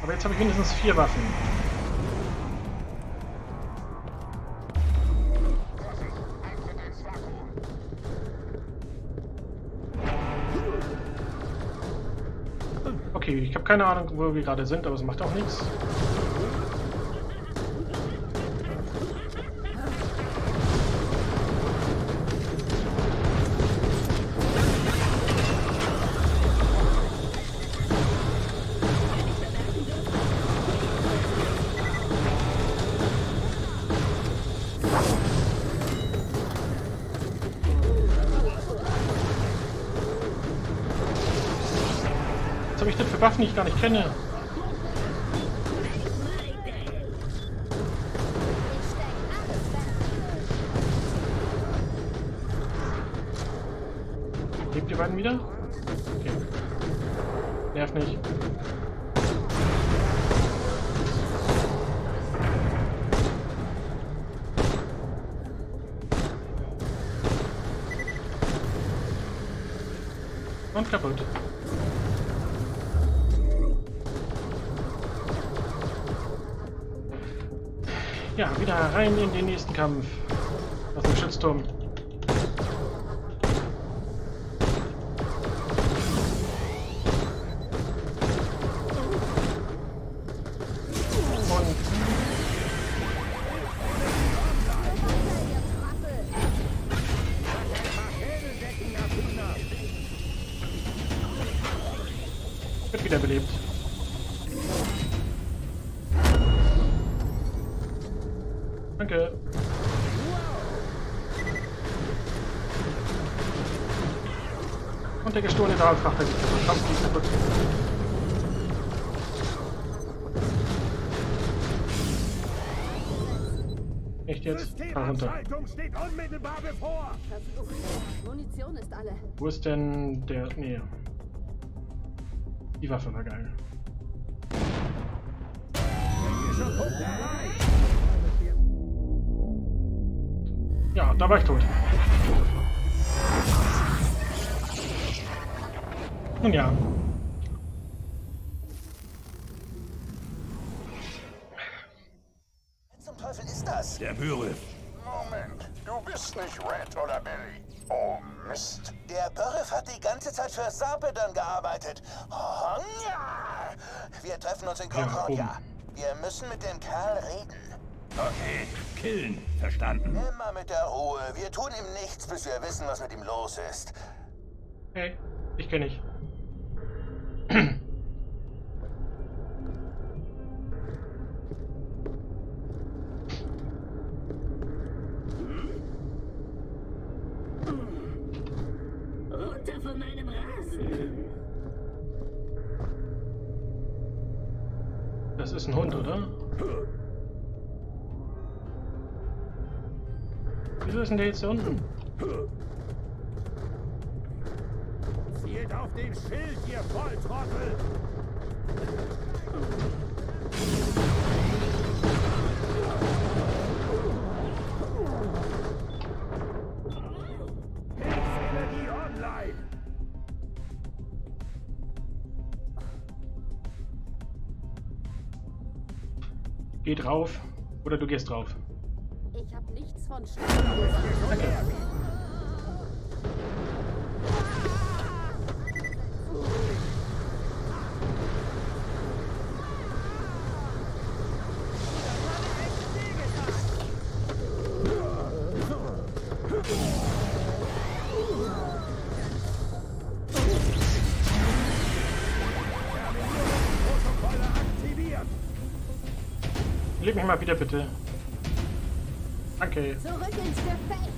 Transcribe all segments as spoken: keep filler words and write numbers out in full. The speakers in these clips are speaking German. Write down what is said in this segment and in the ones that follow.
Aber jetzt habe ich mindestens vier Waffen. Okay, ich habe keine Ahnung, wo wir gerade sind, aber es macht auch nichts. Was habe ich denn für Waffen, die ich gar nicht kenne? Lebt ihr beiden wieder? Okay. Nerv nicht. Und kaputt. Ja, wieder rein in den nächsten Kampf. Aus dem Schützturm. Und wird wiederbelebt. Danke. Und der gestohlene Dahlfrachter geht kaputt. Kampf geht kaputt. Echt jetzt? Fahr runter. Steht unmittelbar bevor. Munition ist alle. Wo ist denn der... Nee. Die Waffe war geil. Ja, da war ich tot. Nun ja. Was zum Teufel ist das? Der Bürif. Moment, du bist nicht Red oder Billy. Oh Mist. Der Börif hat die ganze Zeit für Sarpedon gearbeitet. Oh, ja. Wir treffen uns in Concordia. Wir müssen mit dem Kerl reden. Okay, killen. Verstanden. Immer mit der Ruhe. Wir tun ihm nichts, bis wir wissen, was mit ihm los ist. Hey, ich kenne dich. Runter von meinem Rasen. Das ist ein Hund, oder? Wieso ist denn der jetzt hier unten? Zielt auf den Schild, ihr Volltrottel! Hilfsenergie online! Geh drauf. Oder du gehst drauf. Ich habe nichts von Sch Danke. Leg mich mal wieder, bitte. Danke. Zurück ins Gefecht.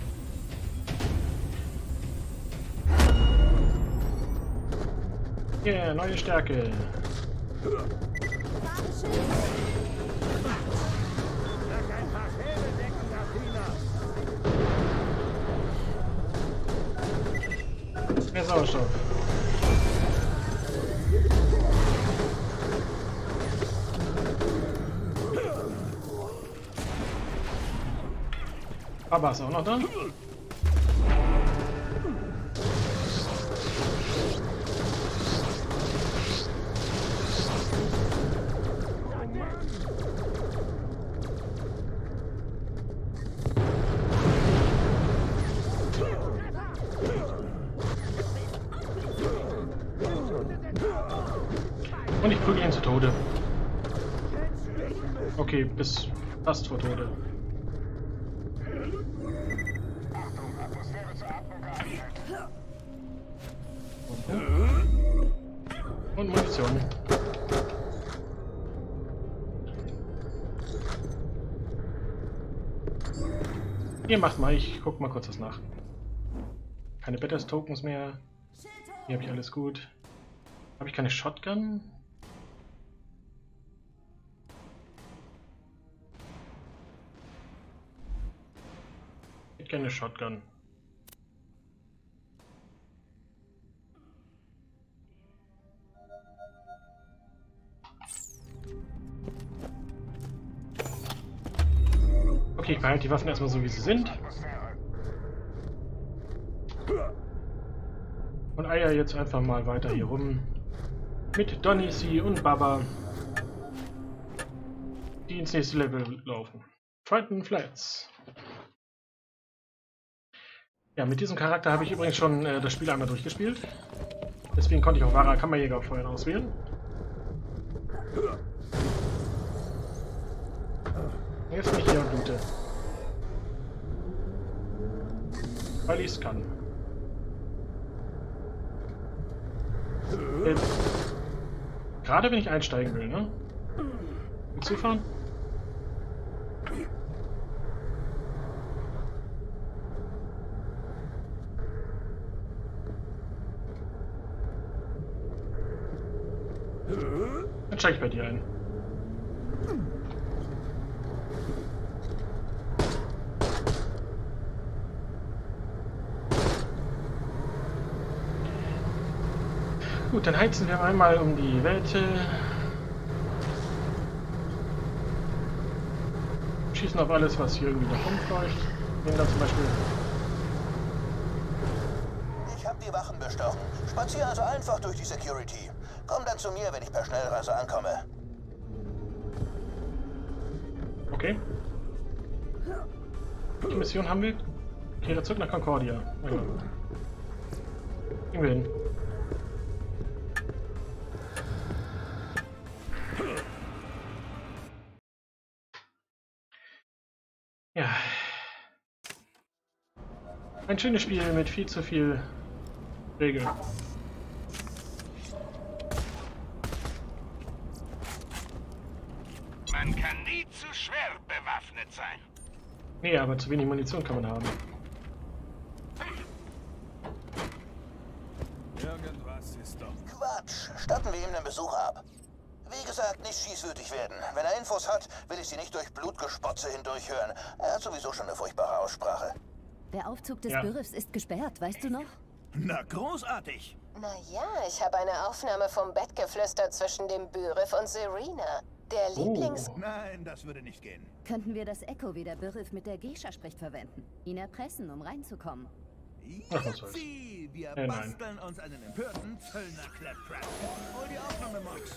Yeah, neue Stärke. Sag ein paar Schädeldecken, Athena! Mehr Sauerstoff. Baba ist auch noch da. Und ich prügel ihn zu Tode. Okay, bis fast vor Tode. Und Munition. Ihr macht mal, ich guck mal kurz was nach. Keine Betters Tokens mehr. Hier habe ich alles gut. Habe ich keine Shotgun? Ich hätte keine Shotgun. Okay, ich behalte die Waffen erstmal so, wie sie sind. Und eier jetzt einfach mal weiter hier rum. Mit Donny, C und Baba, die ins nächste Level laufen. Triton Flats. Ja, mit diesem Charakter habe ich übrigens schon äh, das Spiel einmal durchgespielt. Deswegen konnte ich auch wahrer Kammerjäger vorher auswählen. Jetzt bin ich hier und loote. Weil ich es kann. Äh, gerade wenn ich einsteigen will, ne? Willst du fahren? Dann steig ich bei dir ein. Gut, dann heizen wir einmal um die Welt. Schießen auf alles, was hier irgendwie noch rumläuft. Nehmen da zum Beispiel. Ich habe die Wachen bestochen. Spaziere also einfach durch die Security. Komm dann zu mir, wenn ich per Schnellreise ankomme. Okay. Die Mission haben wir. Kehre zurück nach Concordia. Ja. Gehen wir hin. Ja. Ein schönes Spiel mit viel zu viel Regeln. Man kann nie zu schwer bewaffnet sein. Nee, aber zu wenig Munition kann man haben. Irgendwas ist doch. Quatsch. Statten wir ihm den Besuch ab. Wie gesagt, nicht schießwütig werden. Wenn er Infos hat, will ich sie nicht durch Blutgespotze hindurchhören. Er hat sowieso schon eine furchtbare Aussprache. Der Aufzug des Ja. Bürifs ist gesperrt, weißt du noch? Na, großartig. Na ja, ich habe eine Aufnahme vom Bettgeflüster zwischen dem Bürif und Serena. Der Lieblings... Oh. Nein, das würde nicht gehen. Könnten wir das Echo, wie der Bürif mit der Geisha spricht, verwenden? Ihn erpressen, um reinzukommen. Ach, was soll's. Yahtzee! Wir Äh, nein. basteln uns einen empörten Zöllner-Claptrap. Hol die Aufnahme, Max.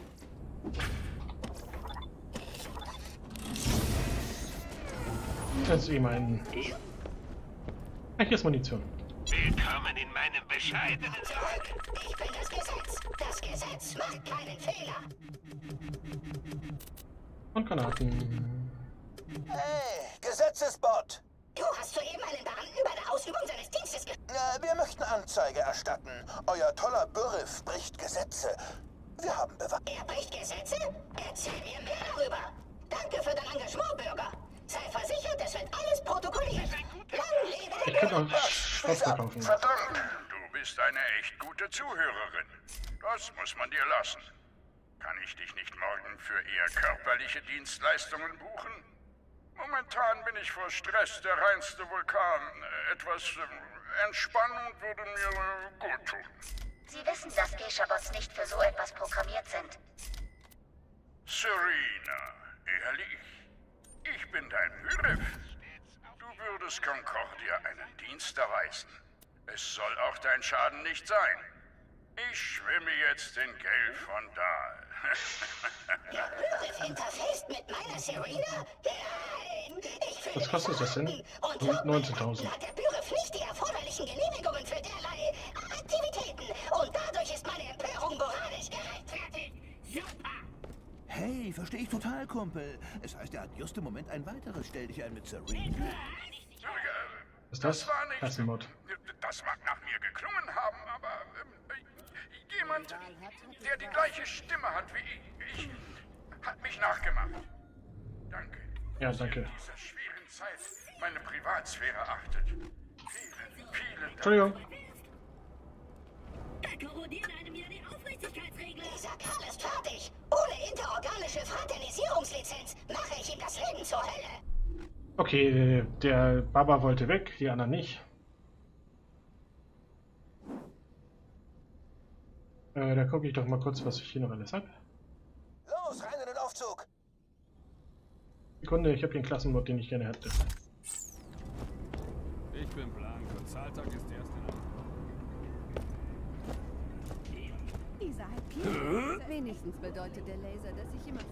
Das ist eh mein... Ach, hier ist Munition. Willkommen in meinem bescheidenen Zurück! Ich bin das Gesetz! Das Gesetz macht keinen Fehler! Und Granaten. Hey, Gesetzesbot! Du hast soeben einen Beamten bei der Ausübung seines Dienstes ge... Ja, wir möchten Anzeige erstatten. Euer toller Bürif bricht Gesetze. Wir haben Beweise. Er bricht Gesetze? Erzähl mir mehr darüber! Danke für dein Engagement, Bürger! Sei versichert, es wird alles protokolliert! Lang lebe Ich der könnte auch Schrott verkaufen. Verdammt! Du bist eine echt gute Zuhörerin. Das muss man dir lassen. Kann ich dich nicht morgen für eher körperliche Dienstleistungen buchen? Momentan bin ich vor Stress der reinste Vulkan. Etwas äh, Entspannung würde mir äh, gut tun. Sie wissen, dass Geisha-Bots nicht für so etwas programmiert sind. Serena, ehrlich? Ich bin dein Bürif. Du würdest Concordia einen Dienst erweisen. Es soll auch dein Schaden nicht sein. Ich schwimme jetzt in Geld von Dahl. Der Bürif interfaced mit meiner Serena? Nein! Ich finde Was kostet das denn? Und glaub mir, neunzehntausend. hat der Bürif nicht die erforderlichen Genehmigungen für derlei Aktivitäten. Und dadurch ist meine Empörung moralisch gerechtfertigt. verstehe ich total, Kumpel. Es heißt, er hat just im Moment ein weiteres Stell dich ein mit Serene. Was ist das? Das war nicht. Klassenmod. Das mag nach mir geklungen haben, aber äh, jemand, der die gleiche Stimme hat wie ich, hat mich nachgemacht. Danke. Ja, danke. In dieser schweren Zeit meine Privatsphäre achtet. Vielen, vielen Dank. Entschuldigung. Da korrodiert einem ja die Aufrichtigkeitsregler. Dieser Kerl ist fertig. Ohne interorganische Fraternisierungslizenz mache ich ihm das Leben zur Hölle. Okay, der Baba wollte weg, die anderen nicht. Äh, da gucke ich doch mal kurz, was ich hier noch alles habe. Los, rein in den Aufzug! Sekunde, ich habe hier einen Klassenmod, den ich gerne hätte. Ich bin blank und Zahltag ist erst in Dieser Halbierung. Wenigstens bedeutet der Laser, dass ich immer...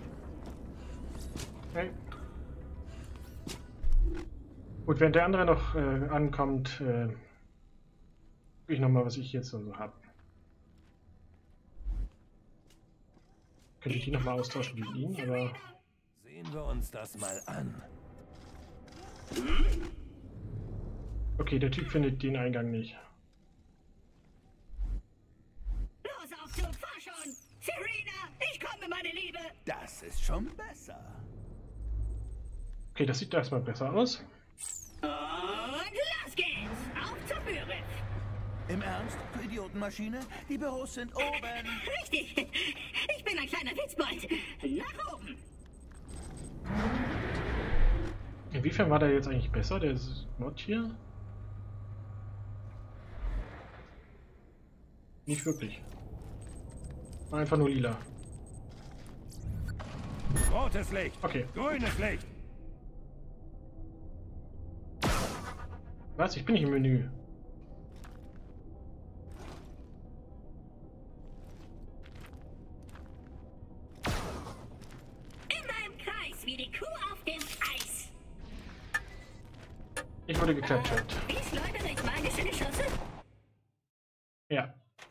Hey. Gut, während der andere noch äh, ankommt, äh, gucke ich nochmal, was ich jetzt so habe. Könnte ich die nochmal austauschen gegen ihn, aber... Sehen wir uns das mal an. Okay, der Typ findet den Eingang nicht. Los, Aufzug, fahr schon! Serena, ich komme, meine Liebe! Das ist schon besser. Okay, das sieht erstmal besser aus. Und los geht's! Auf zum Bürif! Im Ernst, du Idiotenmaschine? Die Büros sind oben. Richtig! Ich bin ein kleiner Witzbold! Nach oben! Inwiefern war der jetzt eigentlich besser, der Mod hier? Nicht wirklich. War einfach nur lila. Rotes Licht. Okay. Grünes Licht. Was? Ich bin nicht im Menü. Immer im Kreis, wie die Kuh auf dem Eis! Ich wurde gecaptured. Wie schleudere ich magische Geschosse? Ja.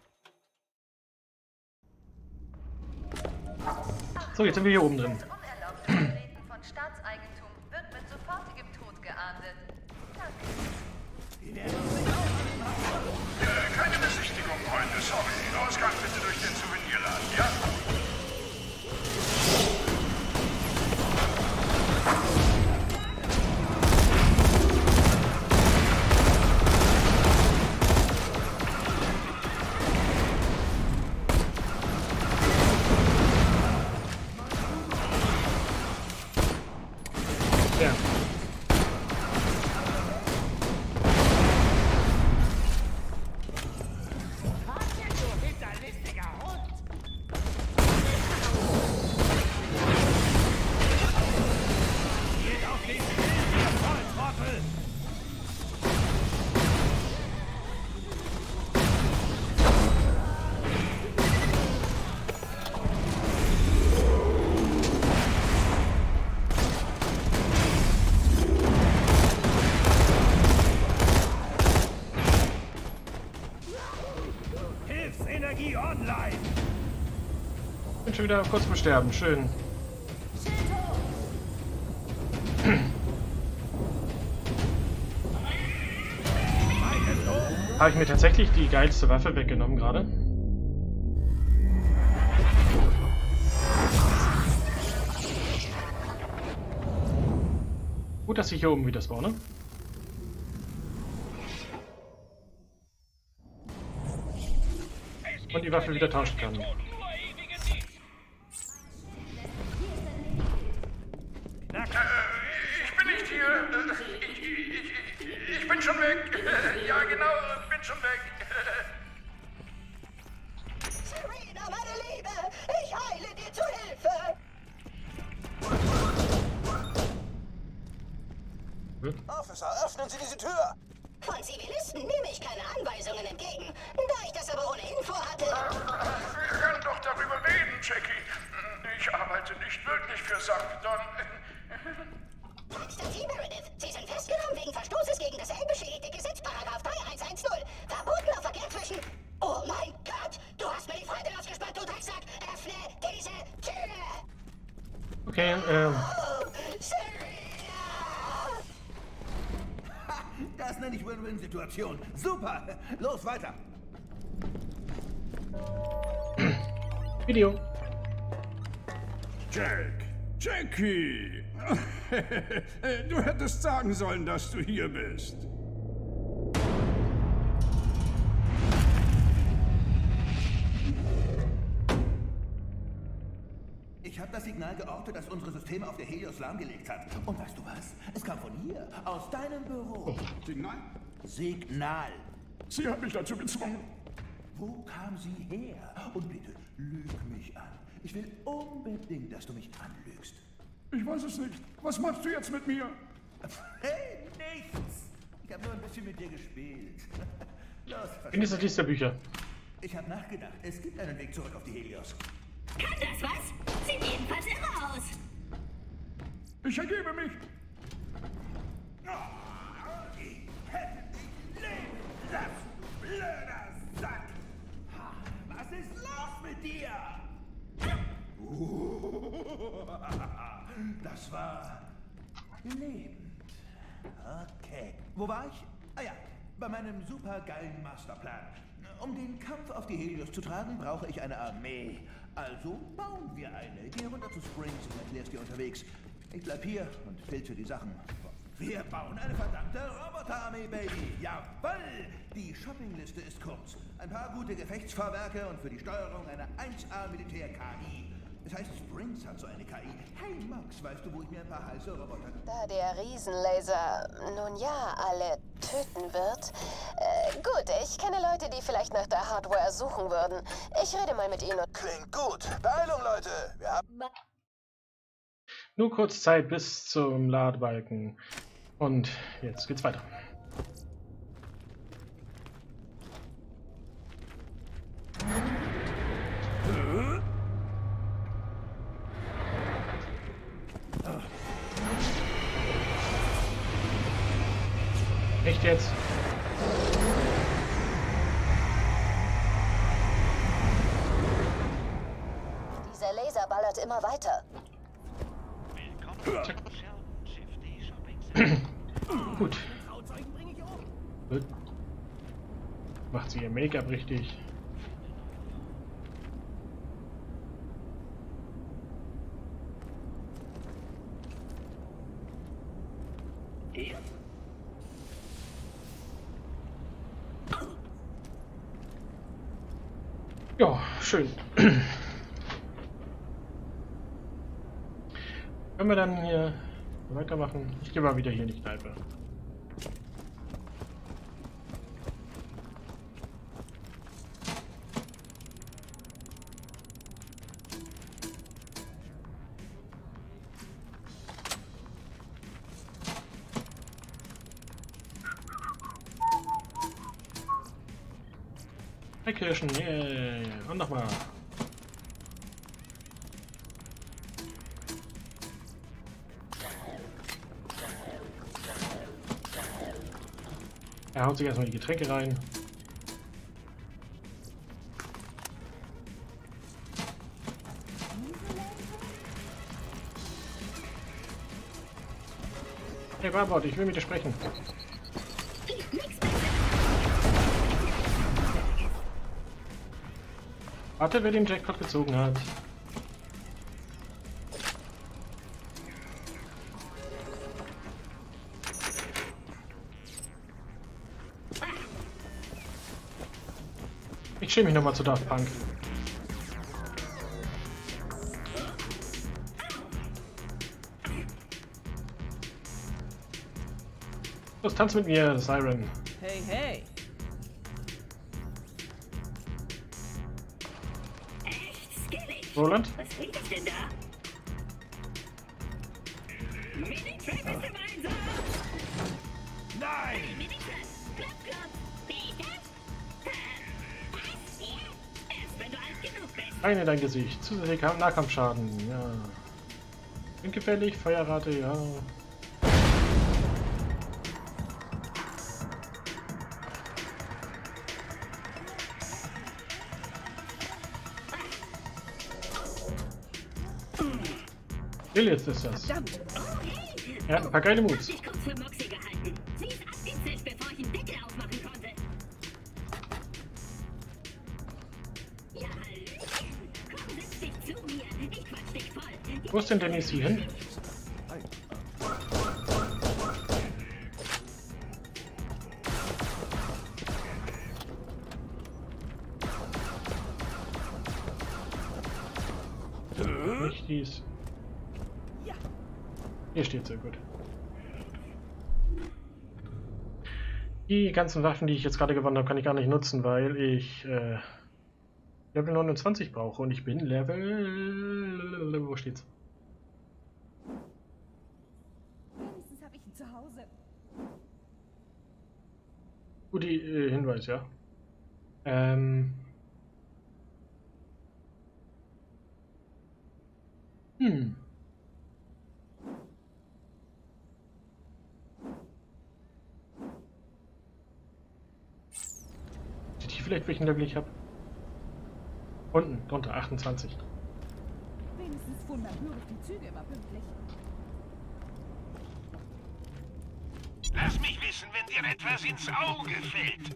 So, jetzt sind wir hier oben drin. Unerlaubtes Betreten von Staatseigentum wird mit sofortigem Tod geahndet. Danke. Äh, keine Besichtigung, Freunde, sorry. Ausgang bitte durch den Souvenirladen, ja? Ja. Hilfsenergie online. Bin schon wieder kurz vor Sterben. Schön. Habe ich mir tatsächlich die geilste Waffe weggenommen gerade? Gut, dass ich hier oben wieder spawne. Und die Waffe wieder tauschen kann. Äh, ich bin nicht hier. Äh, ich, ich, ich, ich bin schon weg. Ja, genau, bin schon weg. Serena, meine Liebe! Ich eile dir zu Hilfe! Officer, öffnen Sie diese Tür! Von Zivilisten nehme ich keine Anweisungen entgegen. Da ich das aber ohne Info hatte... Wir können doch darüber reden, Jackie. Ich arbeite nicht wirklich für Sankdon. Konstantin Meredith, Sie sind festgenommen wegen Verstoßes gegen das beschädigte Gesetz, Paragraph drei eins eins null. Verbotener Verkehr zwischen... Oh mein Gott! Du hast mir die Freude ausgespannt, du Drecksack! Öffne diese Tür! Okay, ähm. Das nenne ich Win-Win-Situation. Super. Los, weiter. Video. Jack. Jackie. Du hättest sagen sollen, dass du hier bist. Ich habe das Signal geortet, das unsere Systeme auf der Helios lahmgelegt hat. Und weißt du was? Es kam von hier, aus deinem Büro. Signal? Signal. Sie hat mich dazu gezwungen. Wo kam sie her? Und bitte, lüg mich an. Ich will unbedingt, dass du mich anlügst. Ich weiß es nicht. Was machst du jetzt mit mir? Hey, nichts. Ich habe nur ein bisschen mit dir gespielt. Los, In dieser Liste der Bücher. ich habe nachgedacht. Es gibt einen Weg zurück auf die Helios. Kann das was? Sieht jedenfalls irre aus. Ich ergebe mich. Ich hätte dich leben lassen, du blöder Sack. Was ist los mit dir? Das war lebend. Okay. Wo war ich? Ah ja, bei meinem supergeilen Masterplan. Um den Kampf auf die Helios zu tragen, brauche ich eine Armee. Also bauen wir eine. Geh runter zu Springs und erklär's dir unterwegs. Ich bleib hier und filze die Sachen. Wir bauen eine verdammte Roboterarmee, Baby. Jawoll! Die Shoppingliste ist kurz. Ein paar gute Gefechtsfahrwerke und für die Steuerung eine eins A Militär-K I. Das heißt, Springs hat so eine K I. Hey Max, weißt du, wo ich mir ein paar heiße Roboter... Da der Riesenlaser, nun ja, alle töten wird. Äh, gut, ich kenne Leute, die vielleicht nach der Hardware suchen würden. Ich rede mal mit ihnen und... Klingt gut. Beeilung, Leute. Wir haben... Nur kurz Zeit bis zum Ladebalken. Und jetzt geht's weiter. Echt jetzt? Dieser Laser ballert immer weiter. Gut. Gut. Macht sie ihr Make-up richtig. Ja, schön. Können wir dann hier weitermachen? Ich gehe mal wieder hier in die Kneipe. Drei Kirschen, yeah. Und nochmal. Er haut sich erstmal die Getränke rein. Hey Barbot, ich will mit dir sprechen. Warte, wer den Jackpot gezogen hat. Ich schäme mich nochmal zu Daft Punk. Los, tanz mit mir, Siren. Hey, hey. Roland? Was klingt das denn da? Mini-Trap ist im Einsatz! Nein! Mini-Trap! Klapp, klapp! Bitte? Was? Erst wenn du alt genug bist! Rein dein Gesicht. Zusätzlicher Nahkampfschaden. Ja. Windgefährlich, Feuerrate, ja. Lilith ist das. Er hat ein paar geile Moves. Ich kurz für Moxie gehalten. Sie ist abgezischt, bevor ich den Deckel aufmachen konnte. Ja, Hallöchen. Komm, setz dich zu mir. Ich quatsch dich voll. Wo ist denn der nächste hin? Nicht dies. Hier steht sehr gut. Die ganzen Waffen, die ich jetzt gerade gewonnen habe, kann ich gar nicht nutzen, weil ich äh, Level neunundzwanzig brauche und ich bin Level... Wo steht's? Wenigstens habe ich ihn zu Hause. Guter äh, Hinweis, ja. Ähm... Hm. Seht ihr vielleicht, welchen Level ich habe? Unten, drunter, achtundzwanzig. Wenigstens fuhren mein Hörer die Züge immer pünktlich. Lass mich wissen, wenn dir etwas ins Auge fällt.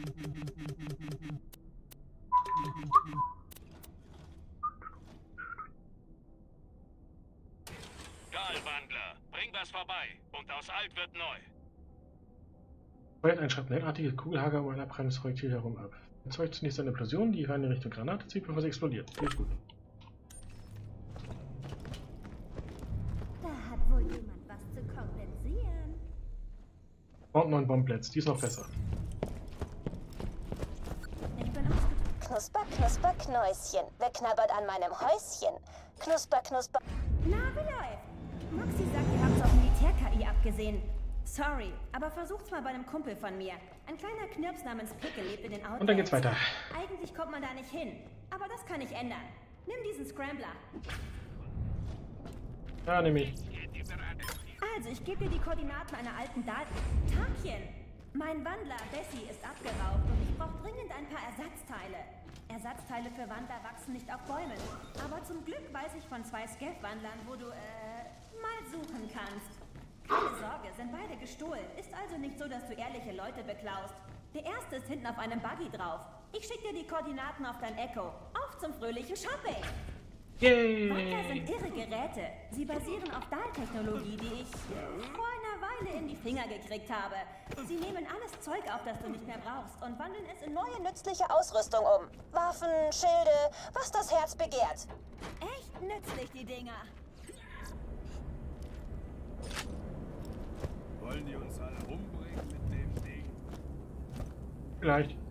Galwandler, bring was vorbei. Und aus alt wird neu. Feuert ein schrapnellartiges Kugelhager um ein abprallendes Projektil herum ab. Erzeugt zunächst eine Explosion, die in Richtung Granate zieht, bevor sie explodiert. Geht gut. Da hat wohl jemand was zu kompensieren. Und neun Bombenplätze, die ist noch besser. Ich bin ausgetobt. Knusper, knusper, Knäuschen. Wer knabbert an meinem Häuschen? Knusper, knusper. Na, wie läuft? Moxie sagt, ihr habt's auf Militär-K I abgesehen. Sorry, aber versucht's mal bei einem Kumpel von mir. Ein kleiner Knirps namens Pickel lebt in den Outlands. Und dann geht's weiter. Eigentlich kommt man da nicht hin, aber das kann ich ändern. Nimm diesen Scrambler. Ja, nehme ich. Also, ich gebe dir die Koordinaten einer alten Daten. Tagchen! Mein Wandler, Bessie, ist abgeraubt und ich brauche dringend ein paar Ersatzteile. Ersatzteile für Wandler wachsen nicht auf Bäumen. Aber zum Glück weiß ich von zwei Scav-Wandlern, wo du, äh, mal suchen kannst. Keine Sorge, sind beide gestohlen. Ist also nicht so, dass du ehrliche Leute beklaust. Der erste ist hinten auf einem Buggy drauf. Ich schicke dir die Koordinaten auf dein Echo. Auf zum fröhlichen Shopping! Yay! Wandler sind irre Geräte. Sie basieren auf Dahl-Technologie, die ich vor einer Weile in die Finger gekriegt habe. Sie nehmen alles Zeug auf, das du nicht mehr brauchst und wandeln es in neue Neue nützliche Ausrüstung um. Waffen, Schilde, was das Herz begehrt. Echt nützlich, die Dinger. Wollen die uns alle umbringen mit dem Ding? Vielleicht.